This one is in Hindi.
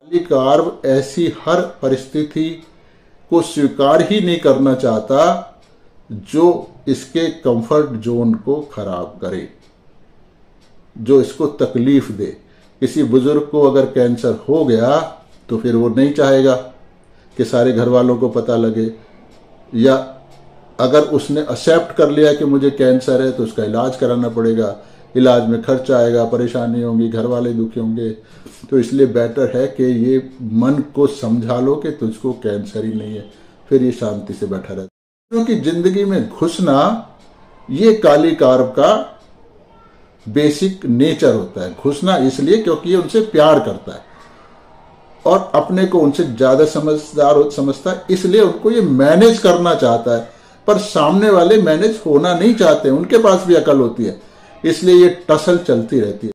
कार्ब ऐसी हर परिस्थिति को स्वीकार ही नहीं करना चाहता जो इसके कंफर्ट जोन को खराब करे, जो इसको तकलीफ दे। किसी बुजुर्ग को अगर कैंसर हो गया तो फिर वो नहीं चाहेगा कि सारे घर वालों को पता लगे, या अगर उसने एक्सेप्ट कर लिया कि मुझे कैंसर है तो उसका इलाज कराना पड़ेगा, इलाज में खर्च आएगा, परेशानी होंगी, घर वाले दुखी होंगे। तो इसलिए बेटर है कि ये मन को समझा लो कि तुझको कैंसर ही नहीं है, फिर ये शांति से बैठा रहता। क्योंकि जिंदगी में घुसना ये काली कार्ब का बेसिक नेचर होता है। घुसना इसलिए क्योंकि ये उनसे प्यार करता है और अपने को उनसे ज्यादा समझदार समझता है, इसलिए उनको ये मैनेज करना चाहता है। पर सामने वाले मैनेज होना नहीं चाहते, उनके पास भी अकल होती है, इसलिए ये टसल चलती रहती है।